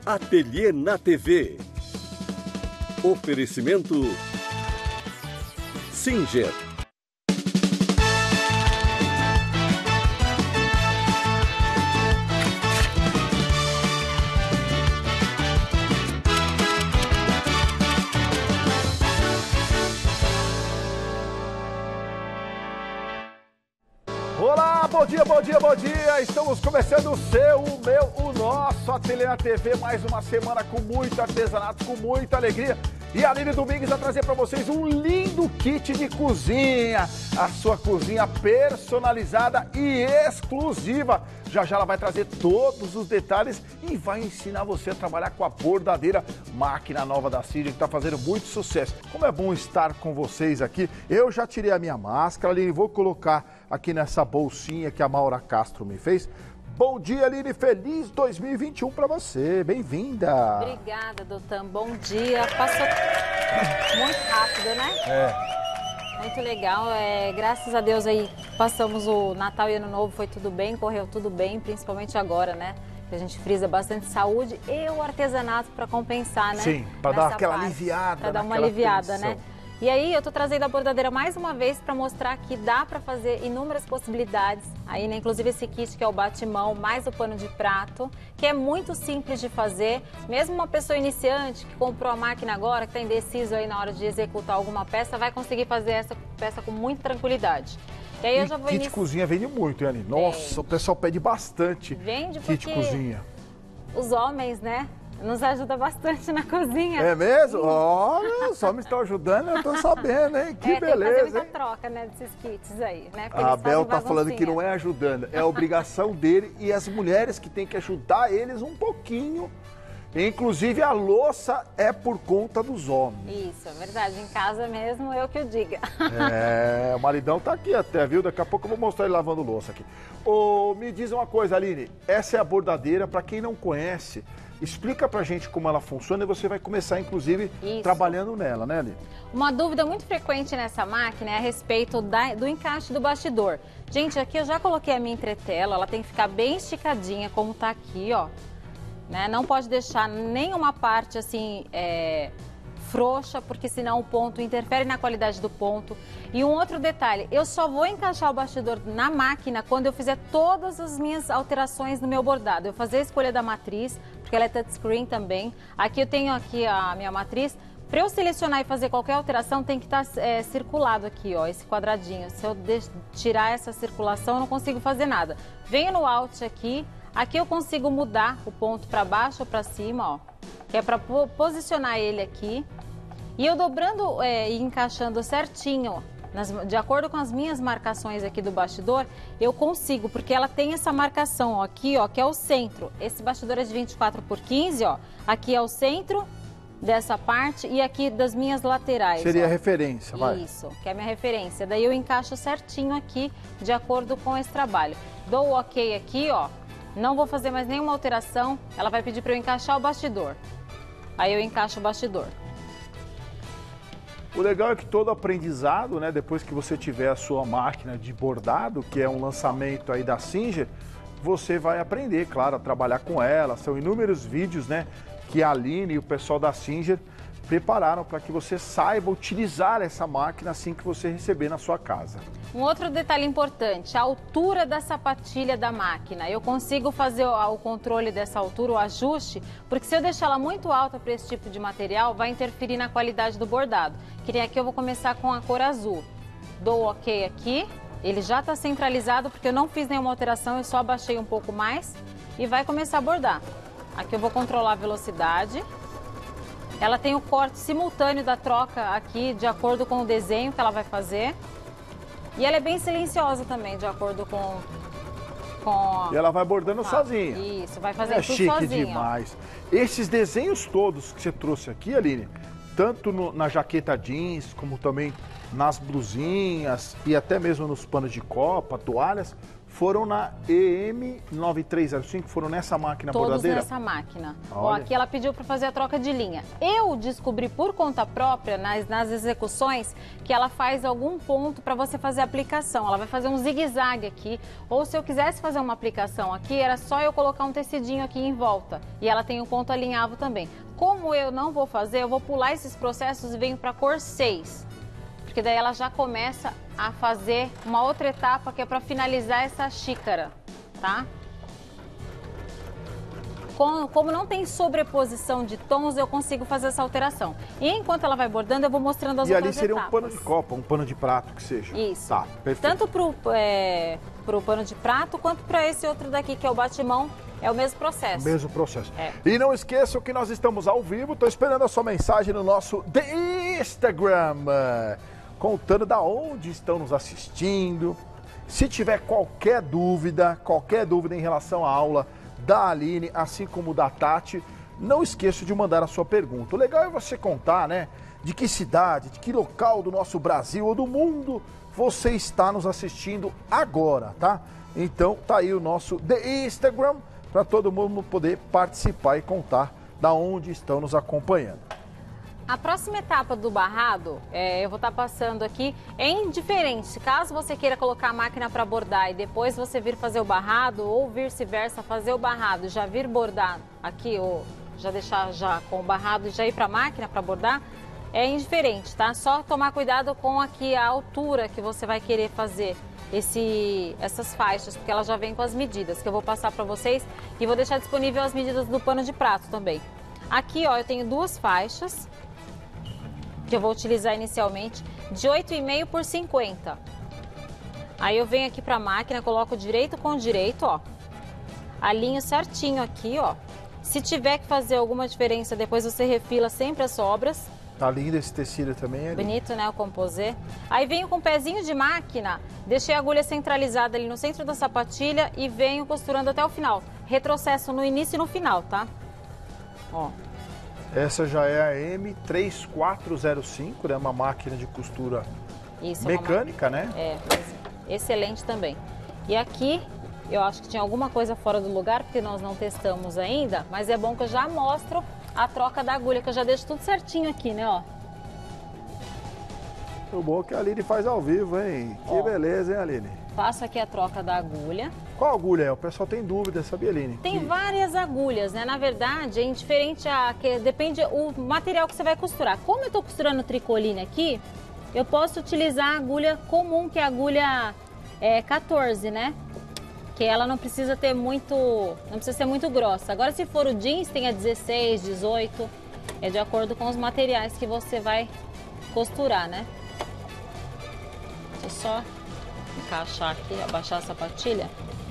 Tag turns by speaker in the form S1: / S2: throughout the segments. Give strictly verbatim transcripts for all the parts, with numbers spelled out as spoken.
S1: Ateliê na T V. Oferecimento Singer.
S2: Olá, bom dia, bom dia, bom dia! Estamos começando o seu, o meu, o nosso Ateliê na T V. Mais uma semana com muito artesanato, com muita alegria. E a Aline Domingues vai trazer para vocês um lindo kit de cozinha. A sua cozinha personalizada e exclusiva. Já já ela vai trazer todos os detalhes e vai ensinar você a trabalhar com a bordadeira, máquina nova da Singer, que está fazendo muito sucesso. Como é bom estar com vocês aqui. Eu já tirei a minha máscara, Aline, vou colocar aqui nessa bolsinha que a Maura Castro me fez. Bom dia, Aline, feliz dois mil e vinte e um para você, bem-vinda.
S3: Obrigada, Doutan, bom dia. Passou muito rápido, né?
S2: É.
S3: Muito legal, é, graças a Deus aí passamos o Natal e Ano Novo, foi tudo bem, correu tudo bem, principalmente agora, né? Que a gente frisa bastante saúde e o artesanato para compensar, né?
S2: Sim, para dar aquela
S3: parte,
S2: aliviada.
S3: Para dar uma
S2: naquela
S3: aliviada,
S2: tensão.
S3: né? E aí eu tô trazendo a bordadeira mais uma vez para mostrar que dá para fazer inúmeras possibilidades. Aí, né, inclusive esse kit que é o batimão, mais o pano de prato, que é muito simples de fazer. Mesmo uma pessoa iniciante que comprou a máquina agora, que está indeciso aí na hora de executar alguma peça, vai conseguir fazer essa peça com muita tranquilidade. E aí eu
S2: E
S3: já vou
S2: kit
S3: inici...
S2: cozinha vende muito, hein, Aline? Nossa,
S3: Vende.
S2: o pessoal pede bastante
S3: Vende
S2: kit
S3: porque
S2: cozinha.
S3: os homens, né, nos ajuda bastante na cozinha.
S2: É mesmo? Olha, os homens estão ajudando, eu tô sabendo, hein? Que
S3: é,
S2: beleza,
S3: tem que fazer muita
S2: hein?
S3: troca, né, desses kits aí, né? Porque
S2: A
S3: eles
S2: Abel
S3: fazem
S2: tá falando que
S3: baguncinha.
S2: não é ajudando, é a obrigação dele e as mulheres que têm que ajudar eles um pouquinho. Inclusive a louça é por conta dos homens.
S3: Isso, é verdade. Em casa mesmo, eu que o diga.
S2: É, o maridão tá aqui até, viu? Daqui a pouco eu vou mostrar ele lavando louça aqui. Ô, me diz uma coisa, Aline, essa é a bordadeira, para quem não conhece, explica pra gente como ela funciona e você vai começar, inclusive,
S3: Isso.
S2: trabalhando nela, né, Aline?
S3: Uma dúvida muito frequente nessa máquina é a respeito da, do encaixe do bastidor. Gente, aqui eu já coloquei a minha entretela, ela tem que ficar bem esticadinha, como tá aqui, ó. Né? Não pode deixar nenhuma parte assim é, frouxa, porque senão o ponto interfere na qualidade do ponto. E um outro detalhe, eu só vou encaixar o bastidor na máquina quando eu fizer todas as minhas alterações no meu bordado. Eu fazer a escolha da matriz, porque ela é touchscreen também. Aqui eu tenho aqui a minha matriz. Para eu selecionar e fazer qualquer alteração, tem que estar é, circulado aqui, ó, esse quadradinho. Se eu tirar essa circulação, eu não consigo fazer nada. Venho no Alt aqui. Aqui eu consigo mudar o ponto para baixo ou para cima, ó, que é para posicionar ele aqui. E eu dobrando é, e encaixando certinho, nas, de acordo com as minhas marcações aqui do bastidor, eu consigo, porque ela tem essa marcação ó, aqui, ó, que é o centro. Esse bastidor é de vinte e quatro por quinze, ó, aqui é o centro dessa parte e aqui das minhas laterais.
S2: Seria
S3: ó.
S2: a referência, vai.
S3: Isso, que é a minha referência. Daí eu encaixo certinho aqui, de acordo com esse trabalho. Dou o ok aqui, ó. Não vou fazer mais nenhuma alteração, ela vai pedir para eu encaixar o bastidor. Aí eu encaixo o bastidor.
S2: O legal é que todo aprendizado, né, depois que você tiver a sua máquina de bordado, que é um lançamento aí da Singer, você vai aprender, claro, a trabalhar com ela. São inúmeros vídeos, né, que a Aline e o pessoal da Singer prepararam para que você saiba utilizar essa máquina assim que você receber na sua casa.
S3: Um outro detalhe importante, a altura da sapatilha da máquina. Eu consigo fazer o controle dessa altura, o ajuste, porque se eu deixar ela muito alta para esse tipo de material, vai interferir na qualidade do bordado. Que nem aqui eu vou começar com a cor azul. Dou o ok aqui, ele já está centralizado porque eu não fiz nenhuma alteração, eu só abaixei um pouco mais e vai começar a bordar. Aqui eu vou controlar a velocidade. Ela tem o corte simultâneo da troca aqui, de acordo com o desenho que ela vai fazer. E ela é bem silenciosa também, de acordo com... com...
S2: E ela vai bordando
S3: ah,
S2: sozinha.
S3: Isso, vai fazendo
S2: É
S3: tudo
S2: chique
S3: sozinha.
S2: demais. Esses desenhos todos que você trouxe aqui, Aline, tanto no, na jaqueta jeans, como também nas blusinhas e até mesmo nos panos de copa, toalhas, foram na E M nove três zero cinco, foram nessa máquina
S3: Todos
S2: bordadeira?
S3: nessa máquina. Ó,
S2: Olha.
S3: aqui ela pediu para fazer a troca de linha. Eu descobri por conta própria, nas, nas execuções, que ela faz algum ponto para você fazer a aplicação. Ela vai fazer um zigue-zague aqui. Ou se eu quisesse fazer uma aplicação aqui, era só eu colocar um tecidinho aqui em volta. E ela tem um ponto alinhavo também. Como eu não vou fazer, eu vou pular esses processos e venho para a cor seis. Porque daí ela já começa a fazer uma outra etapa que é para finalizar essa xícara, tá? Com, como não tem sobreposição de tons, eu consigo fazer essa alteração. E enquanto ela vai bordando, eu vou mostrando as
S2: E
S3: outras
S2: ali seria
S3: etapas.
S2: um pano de copa, um pano de prato que seja.
S3: Isso.
S2: Tá, perfeito.
S3: Tanto pro, é, pro pano de prato, quanto para esse outro daqui, que é o batimão, é o mesmo processo.
S2: Mesmo processo.
S3: É.
S2: E não esqueçam que nós estamos ao vivo, estou esperando a sua mensagem no nosso Instagram, contando da onde estão nos assistindo. Se tiver qualquer dúvida, qualquer dúvida em relação à aula da Aline, assim como da Tati, não esqueça de mandar a sua pergunta. O legal é você contar, né, de que cidade, de que local do nosso Brasil ou do mundo você está nos assistindo agora, tá? Então tá aí o nosso Instagram para todo mundo poder participar e contar da onde estão nos acompanhando.
S3: A próxima etapa do barrado, é, eu vou estar passando aqui, é indiferente. Caso você queira colocar a máquina para bordar e depois você vir fazer o barrado, ou vice-versa, fazer o barrado e já vir bordar aqui, ou já deixar já com o barrado e já ir para a máquina para bordar, é indiferente, tá? Só tomar cuidado com aqui a altura que você vai querer fazer esse, essas faixas, porque ela já vem com as medidas, que eu vou passar para vocês e vou deixar disponível as medidas do pano de prato também. Aqui, ó, eu tenho duas faixas, que eu vou utilizar inicialmente, de oito e meio por cinquenta. Aí eu venho aqui para a máquina, coloco direito com direito, ó. Alinho certinho aqui, ó. Se tiver que fazer alguma diferença, depois você refila sempre as sobras.
S2: Tá lindo esse tecido também, ali.
S3: Bonito, né, o composê. Aí venho com o pezinho de máquina, deixei a agulha centralizada ali no centro da sapatilha e venho costurando até o final. Retrocesso no início e no final, tá? Ó.
S2: Essa já é a M três quatro zero cinco, né? Uma máquina de costura
S3: Isso,
S2: mecânica,
S3: uma...
S2: né?
S3: É, excelente também. E aqui, eu acho que tinha alguma coisa fora do lugar, porque nós não testamos ainda, mas é bom que eu já mostro a troca da agulha, que eu já deixo tudo certinho aqui, né, ó.
S2: O bom é que a Aline faz ao vivo, hein? Que
S3: Ó.
S2: beleza, hein, Aline?
S3: Faço aqui a troca da agulha.
S2: Qual agulha é? O pessoal tem dúvida, sabia, Aline?
S3: Tem
S2: Que-
S3: várias agulhas, né? Na verdade, é indiferente a... que depende o material que você vai costurar. Como eu tô costurando tricoline aqui, eu posso utilizar a agulha comum, que é a agulha é, quatorze, né? Que ela não precisa ter muito... não precisa ser muito grossa. Agora, se for o jeans, tem a dezesseis, dezoito. É de acordo com os materiais que você vai costurar, né? Deixa eu só encaixar aqui, abaixar a sapatilha.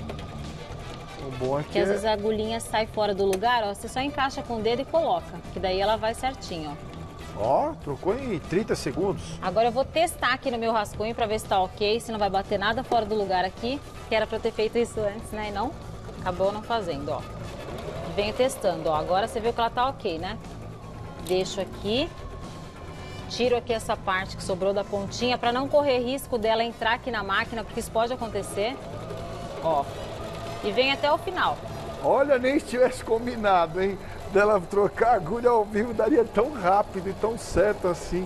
S2: O bom é
S3: Que
S2: que
S3: às
S2: é-
S3: vezes a agulhinha sai fora do lugar, ó, você só encaixa com o dedo e coloca, que daí ela vai certinho, ó.
S2: Ó, trocou em trinta segundos.
S3: Agora eu vou testar aqui no meu rascunho pra ver se tá ok, se não vai bater nada fora do lugar aqui, que era pra eu ter feito isso antes, né, e não, acabou não fazendo, ó. Venho testando, ó, agora você viu que ela tá ok, né? Deixo aqui, tiro aqui essa parte que sobrou da pontinha pra não correr risco dela entrar aqui na máquina, porque isso pode acontecer, ó. E vem até o final.
S2: Olha, nem se tivesse combinado, hein? Dela trocar a agulha ao vivo daria tão rápido e tão certo assim.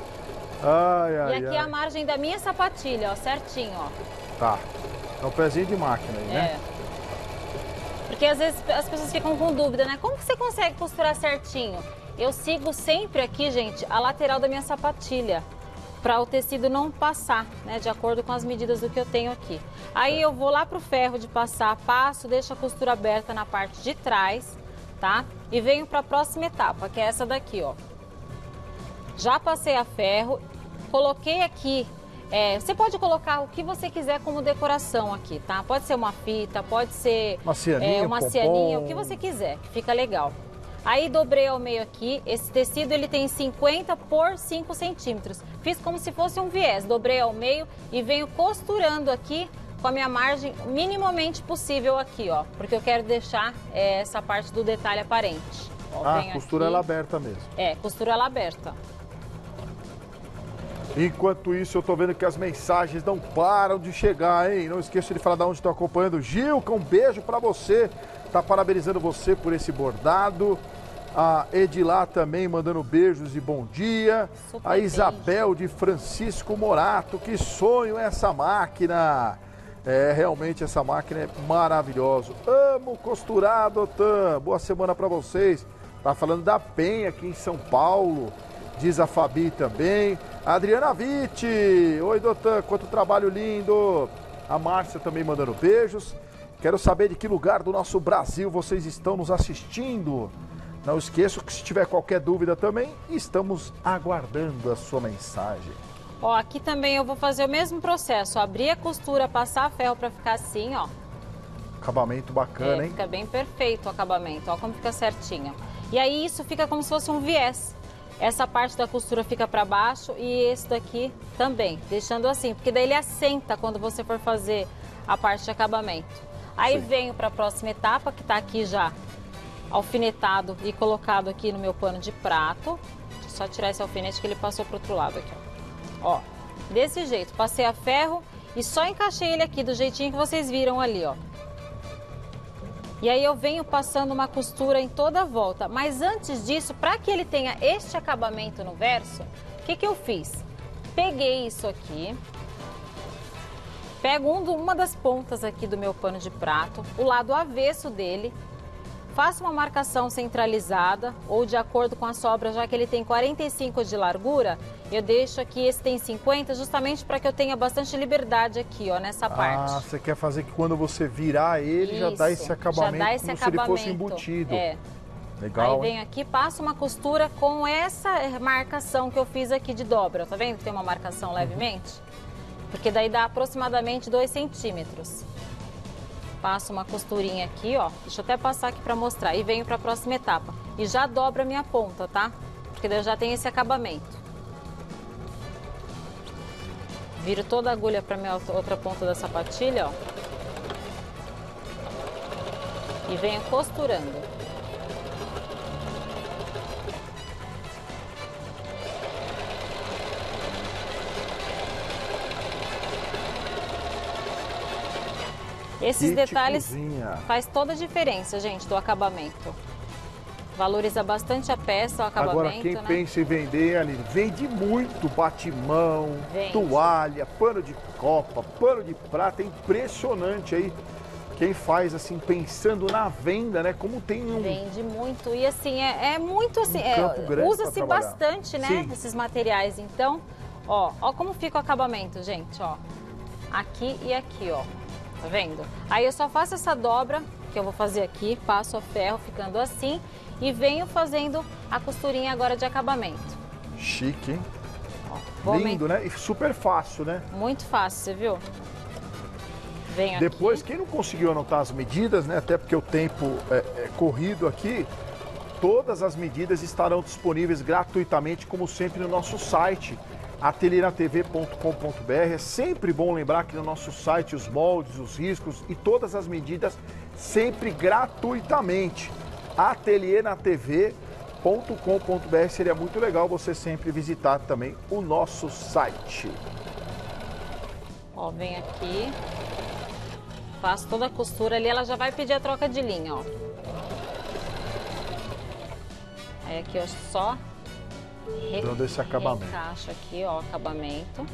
S2: Ai, ai,
S3: E aqui
S2: ai.
S3: a margem da minha sapatilha, ó, certinho, ó.
S2: Tá. É um pezinho de máquina aí, né?
S3: É. Porque às vezes as pessoas ficam com dúvida, né? Como que você consegue costurar certinho? Eu sigo sempre aqui, gente, a lateral da minha sapatilha, para o tecido não passar, né? De acordo com as medidas do que eu tenho aqui. Aí eu vou lá pro ferro de passar, passo, deixo a costura aberta na parte de trás, tá? E venho para a próxima etapa, que é essa daqui, ó. Já passei a ferro, coloquei aqui. É, você pode colocar o que você quiser como decoração aqui, tá? Pode ser uma fita, pode ser
S2: Uma cianinha,
S3: é, uma
S2: pompom.
S3: cianinha, o que você quiser, que fica legal. Aí dobrei ao meio aqui, esse tecido ele tem cinquenta por cinco centímetros. Fiz como se fosse um viés, dobrei ao meio e venho costurando aqui com a minha margem minimamente possível aqui, ó. Porque eu quero deixar é, essa parte do detalhe aparente. Ó,
S2: Ah,
S3: venho
S2: costura
S3: aqui.
S2: ela aberta mesmo.
S3: É, costura ela aberta.
S2: Enquanto isso, eu tô vendo que as mensagens não param de chegar, hein? Não esqueça de falar de onde estou acompanhando. Gilca, um beijo pra você. Tá parabenizando você por esse bordado. A Edilá também mandando beijos e bom dia.
S3: Super
S2: a Isabel beijo. De Francisco Morato. Que sonho essa máquina. É, realmente essa máquina é maravilhosa. Amo costurar, Dotan. Boa semana pra vocês. Tá falando da Penha aqui em São Paulo. Diz a Fabi também. A Adriana Vitti. Oi, Dotan, quanto trabalho lindo. A Márcia também mandando beijos. Quero saber de que lugar do nosso Brasil vocês estão nos assistindo. Não esqueça que se tiver qualquer dúvida também, estamos aguardando a sua mensagem.
S3: Ó, aqui também eu vou fazer o mesmo processo. Abrir a costura, passar ferro para ficar assim, ó.
S2: Acabamento bacana,
S3: é,
S2: hein?
S3: Fica bem perfeito o acabamento. Ó como fica certinho. E aí isso fica como se fosse um viés. Essa parte da costura fica para baixo e esse daqui também, deixando assim, porque daí ele assenta quando você for fazer a parte de acabamento. Aí Sim. venho para a próxima etapa, que tá aqui já alfinetado e colocado aqui no meu pano de prato. Deixa eu só tirar esse alfinete que ele passou pro outro lado aqui, ó. Ó, desse jeito, passei a ferro e só encaixei ele aqui do jeitinho que vocês viram ali, ó. E aí eu venho passando uma costura em toda a volta. Mas antes disso, para que ele tenha este acabamento no verso, o que que eu fiz? Peguei isso aqui, pego um do, uma das pontas aqui do meu pano de prato, o lado avesso dele, faço uma marcação centralizada ou de acordo com a sobra, já que ele tem quarenta e cinco de largura, eu deixo aqui, esse tem cinquenta, justamente para que eu tenha bastante liberdade aqui, ó, nessa parte.
S2: Ah, você quer fazer que quando você virar ele,
S3: Isso,
S2: já dá esse acabamento,
S3: já dá esse
S2: como
S3: acabamento.
S2: se ele fosse embutido.
S3: É.
S2: Legal,
S3: Aí venho
S2: hein?
S3: aqui, passo uma costura com essa marcação que eu fiz aqui de dobra. Tá vendo que tem uma marcação levemente? Porque daí dá aproximadamente dois centímetros. Passo uma costurinha aqui, ó. Deixa eu até passar aqui pra mostrar. E venho pra próxima etapa. E já dobra a minha ponta, tá? Porque daí eu já tenho esse acabamento. Viro toda a agulha pra minha outra ponta da sapatilha, ó. E venho costurando. Esses
S2: Kit
S3: detalhes
S2: cozinha.
S3: faz toda a diferença, gente, do acabamento. Valoriza bastante a peça, o acabamento,
S2: Agora, quem
S3: né?
S2: pensa em vender, Aline, vende muito batimão,
S3: Vende.
S2: toalha, pano de copa, pano de prata. É impressionante aí quem faz assim, pensando na venda, né? Como tem um...
S3: Vende muito. E assim, é, é muito assim,
S2: Um campo
S3: é,
S2: grande
S3: usa-se
S2: pra trabalhar.
S3: bastante, né?
S2: Sim.
S3: Esses materiais. Então, ó, ó como fica o acabamento, gente, ó. Aqui e aqui, ó. Tá vendo? Aí eu só faço essa dobra, que eu vou fazer aqui, passo a ferro ficando assim e venho fazendo a costurinha agora de acabamento.
S2: Chique, hein?
S3: Ó, vou
S2: Lindo, né? E super fácil, né?
S3: Muito fácil, você viu? Venho
S2: Depois,
S3: aqui.
S2: quem não conseguiu anotar as medidas, né? Até porque o tempo é, é corrido aqui, todas as medidas estarão disponíveis gratuitamente, como sempre, no nosso site, ateliê na t v ponto com ponto b r. É sempre bom lembrar que no nosso site os moldes, os riscos e todas as medidas sempre gratuitamente. ateliê na t v ponto com ponto b r. Seria muito legal você sempre visitar também o nosso site.
S3: Ó, vem aqui. Faço toda a costura ali, ela já vai pedir a troca de linha, ó. Aí aqui eu só re...
S2: Dando esse acabamento.
S3: Encaixo aqui, ó, o acabamento.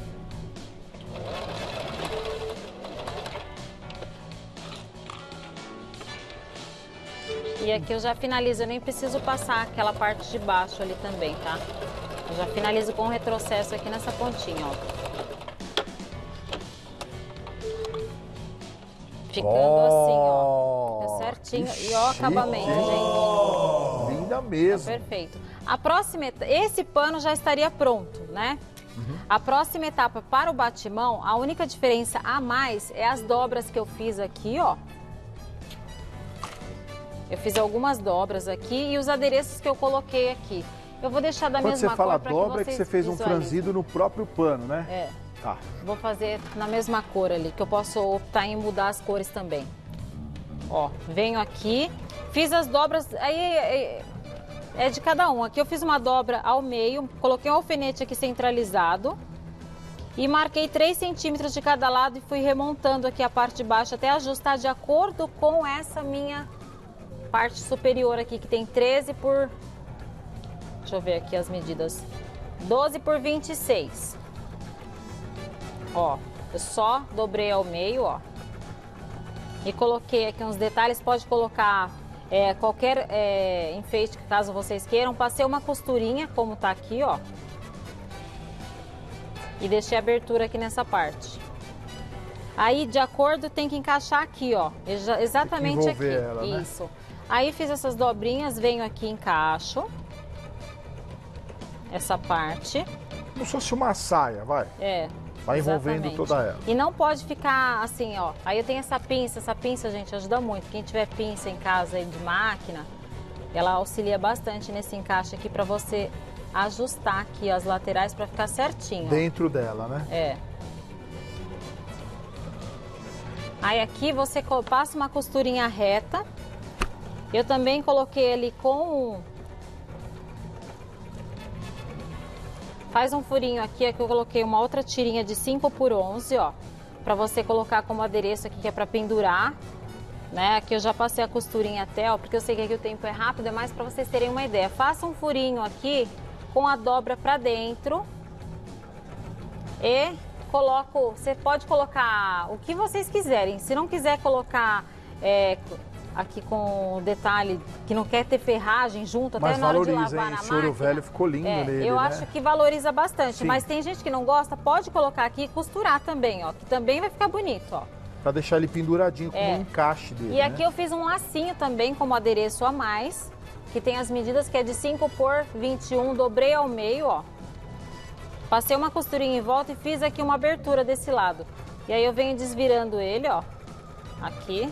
S3: E aqui eu já finalizo, eu nem preciso passar aquela parte de baixo ali também, tá? Eu já finalizo com um retrocesso aqui nessa pontinha, ó. Ficando
S2: oh,
S3: assim, ó. Fica certinho. E ó o acabamento,
S2: oh,
S3: gente.
S2: Linda mesmo.
S3: Tá perfeito. A próxima etapa, esse pano já estaria pronto, né? Uhum. A próxima etapa para o batimão, a única diferença a mais é as dobras que eu fiz aqui, ó. Eu fiz algumas dobras aqui e os adereços que eu coloquei aqui. Eu vou deixar da
S2: Quando
S3: mesma cor.
S2: Quando você fala
S3: pra
S2: dobra,
S3: que
S2: é que você fez um franzido no próprio pano, né?
S3: É.
S2: Tá.
S3: Vou fazer na mesma cor ali, que eu posso optar em mudar as cores também. Ó, venho aqui, fiz as dobras, aí é, é de cada um. Aqui eu fiz uma dobra ao meio, coloquei um alfinete aqui centralizado E marquei três centímetros de cada lado e fui remontando aqui a parte de baixo até ajustar de acordo com essa minha parte superior aqui, que tem treze por... Deixa eu ver aqui as medidas. doze por vinte e seis. Ó, eu só dobrei ao meio, ó. E coloquei aqui uns detalhes, pode colocar é, qualquer é, enfeite que caso vocês queiram. Passei uma costurinha, como tá aqui, ó. E deixei abertura aqui nessa parte. Aí, de acordo, tem que encaixar aqui, ó. Exatamente aqui.
S2: Ela, né?
S3: Isso. Aí fiz essas dobrinhas, venho aqui e encaixo. Essa parte.
S2: Como se fosse uma saia, vai.
S3: É.
S2: Vai envolvendo
S3: exatamente.
S2: toda ela.
S3: E não pode ficar assim, ó. Aí eu tenho essa pinça. Essa pinça, gente, ajuda muito. Quem tiver pinça em casa aí de máquina, ela auxilia bastante nesse encaixe aqui pra você ajustar aqui as laterais pra ficar certinho.
S2: Dentro ó. dela, né?
S3: É. Aí aqui você passa uma costurinha reta. Eu também coloquei ele com... Faz um furinho aqui, aqui eu coloquei uma outra tirinha de cinco por onze, ó. Pra você colocar como adereço aqui, que é pra pendurar. Né? Aqui eu já passei a costurinha até, ó, porque eu sei que aqui o tempo é rápido, é mais pra vocês terem uma ideia. Faça um furinho aqui com a dobra pra dentro. E coloco, você pode colocar o que vocês quiserem. Se não quiser colocar é, aqui com detalhe que não quer ter ferragem junto,
S2: mas
S3: até na hora de
S2: valoriza,
S3: lavar
S2: hein?
S3: na
S2: Esse ouro
S3: máquina.
S2: velho ficou lindo
S3: é,
S2: nele,
S3: eu
S2: né?
S3: acho que valoriza bastante,
S2: Sim.
S3: mas tem gente que não gosta, pode colocar aqui e costurar também, ó, que também vai ficar bonito, ó.
S2: Pra deixar ele penduradinho como
S3: É.
S2: um encaixe dele,
S3: E
S2: né?
S3: aqui eu fiz um lacinho também como adereço a mais, que tem as medidas que é de cinco por vinte e um, dobrei ao meio, ó. Passei uma costurinha em volta e fiz aqui uma abertura desse lado. E aí eu venho desvirando ele, ó, aqui.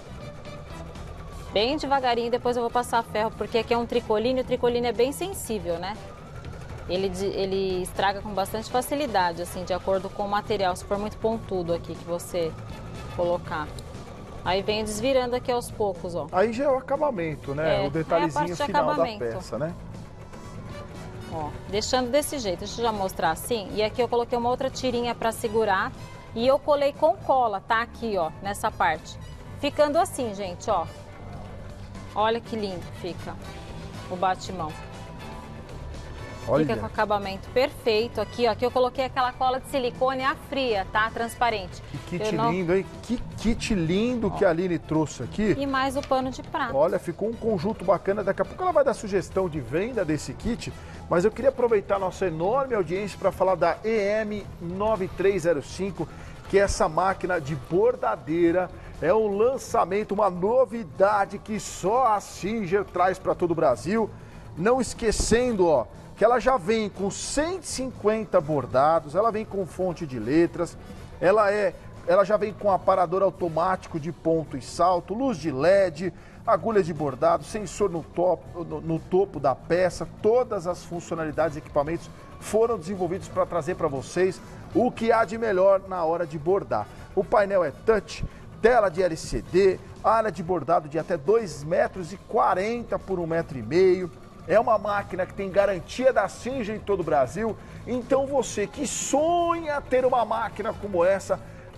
S3: Bem devagarinho, depois eu vou passar ferro, porque aqui é um tricoline, e o tricoline é bem sensível, né? Ele, ele estraga com bastante facilidade, assim, de acordo com o material, se for muito pontudo aqui que você colocar. Aí venho desvirando aqui aos poucos, ó.
S2: Aí já é o acabamento, né?
S3: É,
S2: o detalhezinho
S3: é a parte de
S2: final da
S3: acabamento.
S2: peça, né?
S3: Ó, deixando desse jeito, deixa eu já mostrar assim. E aqui eu coloquei uma outra tirinha pra segurar e eu colei com cola, tá? Aqui, ó, nessa parte. Ficando assim, gente, ó. Olha que lindo fica o batimão.
S2: Olha.
S3: Fica com acabamento perfeito aqui, ó. Aqui eu coloquei aquela cola de silicone a fria, tá? Transparente.
S2: Que kit
S3: não...
S2: lindo, hein? Que kit lindo ó. que a Aline trouxe aqui.
S3: E mais o pano de prata.
S2: Olha, ficou um conjunto bacana. Daqui a pouco ela vai dar sugestão de venda desse kit. Mas eu queria aproveitar a nossa enorme audiência para falar da E M nove três zero cinco, que é essa máquina de bordadeira. É um lançamento, uma novidade que só a Singer traz para todo o Brasil. Não esquecendo, ó, que ela já vem com cento e cinquenta bordados, ela vem com fonte de letras, ela, é, ela já vem com aparador automático de ponto e salto, luz de L E D, agulha de bordado, sensor no, top, no, no topo da peça. Todas as funcionalidades e equipamentos foram desenvolvidos para trazer para vocês o que há de melhor na hora de bordar. O painel é touch, tela de L C D, área de bordado de até dois metros e quarenta por um metro e meio. É uma máquina que tem garantia da Singer em todo o Brasil. Então você que sonha ter uma máquina como essa,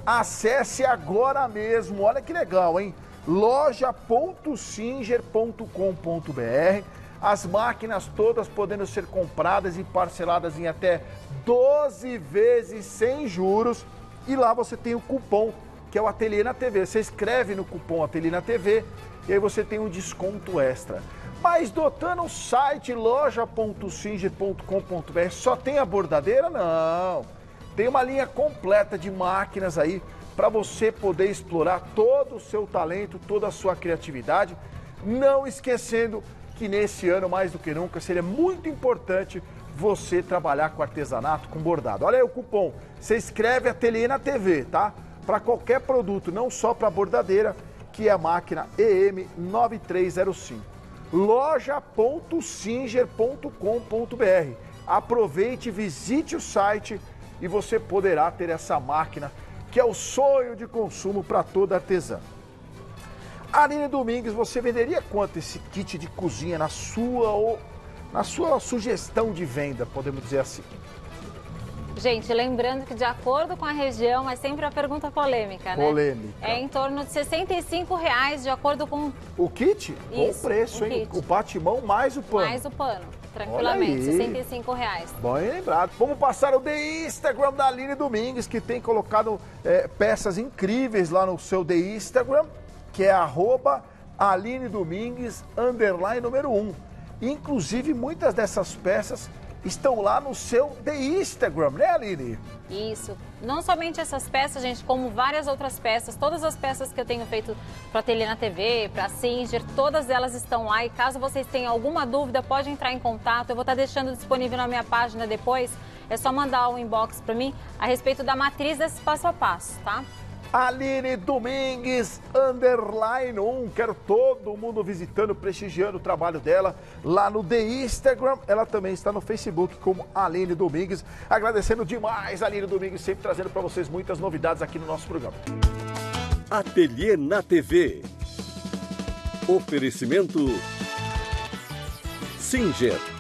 S2: acesse agora mesmo. Olha que legal, hein? loja ponto singer ponto com ponto br. As máquinas todas podendo ser compradas e parceladas em até doze vezes sem juros. E lá você tem o cupom, que é o Ateliê na T V. Você escreve no cupom Ateliê na T V e aí você tem um desconto extra. Mas dotando o site loja ponto singer ponto com ponto br só tem a bordadeira? Não. Tem uma linha completa de máquinas aí para você poder explorar todo o seu talento, toda a sua criatividade. Não esquecendo que nesse ano, mais do que nunca, seria muito importante você trabalhar com artesanato, com bordado. Olha aí o cupom. Você escreve Ateliê na T V, tá? Para qualquer produto, não só para bordadeira, que é a máquina E M nove três zero cinco. loja ponto singer ponto com ponto br. Aproveite, visite o site e você poderá ter essa máquina que é o sonho de consumo para toda artesã. Aline Domingues, você venderia quanto esse kit de cozinha na sua, ou, na sua sugestão de venda, podemos dizer assim?
S3: Gente, lembrando que de acordo com a região, é sempre a pergunta polêmica, né?
S2: Polêmica.
S3: É em torno de sessenta e cinco reais, de acordo com...
S2: O kit? Bom
S3: Isso,
S2: preço,
S3: o
S2: hein?
S3: kit.
S2: O batimão mais o pano.
S3: Mais o pano, tranquilamente, sessenta e cinco reais.
S2: Bom lembrado. Vamos passar o The Instagram da Aline Domingues, que tem colocado é, peças incríveis lá no seu The Instagram, que é arroba Aline Domingues, underline número um. Inclusive, muitas dessas peças estão lá no seu The Instagram, né, Aline?
S3: Isso. Não somente essas peças, gente, como várias outras peças, todas as peças que eu tenho feito para Ateliê na T V, para Singer, todas elas estão lá. E caso vocês tenham alguma dúvida, pode entrar em contato. Eu vou estar deixando disponível na minha página depois. É só mandar um inbox para mim a respeito da matriz desse passo a passo, tá?
S2: Aline Domingues, underline um. Quero todo mundo visitando, prestigiando o trabalho dela lá no The Instagram. Ela também está no Facebook como Aline Domingues. Agradecendo demais, Aline Domingues, sempre trazendo para vocês muitas novidades aqui no nosso programa.
S1: Ateliê na T V. Oferecimento Singer.